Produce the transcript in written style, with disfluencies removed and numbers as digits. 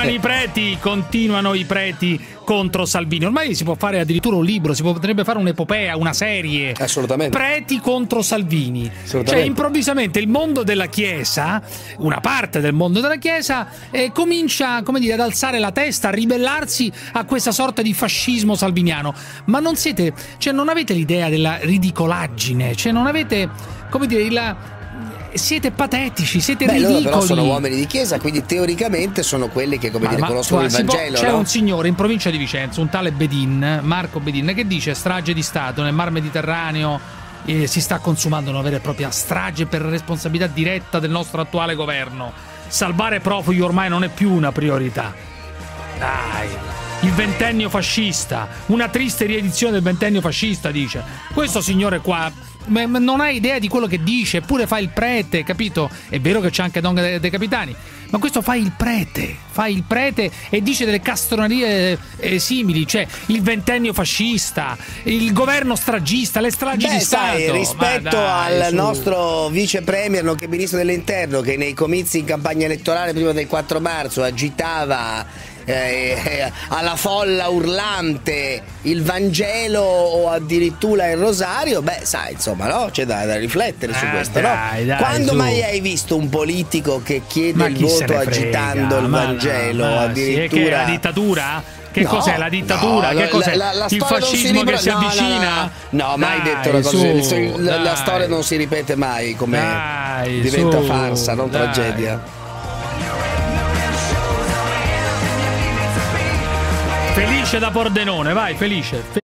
Continuano i preti contro Salvini. Ormai si può fare addirittura un libro, potrebbe fare un'epopea, una serie. Assolutamente. Preti contro Salvini. Cioè improvvisamente il mondo della Chiesa, una parte del mondo della Chiesa, comincia, come dire, ad alzare la testa, a ribellarsi a questa sorta di fascismo salviniano. Ma non siete, cioè non avete l'idea della ridicolaggine, cioè non avete, come dire, siete patetici, siete ridicoli. Loro però sono uomini di chiesa, quindi teoricamente sono quelli che, come dire, conoscono il Vangelo. C'è un signore in provincia di Vicenza, un tale Bedin, Marco Bedin, che dice: strage di Stato nel Mar Mediterraneo, si sta consumando una vera e propria strage per responsabilità diretta del nostro attuale governo. Salvare profughi ormai non è più una priorità. Dai, il ventennio fascista, una triste riedizione del ventennio fascista, dice. Questo signore qua non ha idea di quello che dice, eppure fa il prete, capito? È vero che c'è anche Don dei Capitani, ma questo fa il prete e dice delle castronerie simili, cioè il ventennio fascista, il governo stragista, le stragi di Stato. Rispetto al nostro vice premier, nonché ministro dell'interno, che nei comizi in campagna elettorale prima del 4 marzo agitava alla folla urlante il Vangelo o addirittura il Rosario, sai, insomma, no? C'è da riflettere su questo, dai, no? Quando mai hai visto un politico che chiede il voto agitando il Vangelo? Addirittura che è la dittatura? Che cos'è la dittatura? Che cos'è il fascismo che si avvicina? No, mai detto una cosa. La storia non si ripete mai, come diventa farsa, non tragedia. Felice da Pordenone, vai, Felice.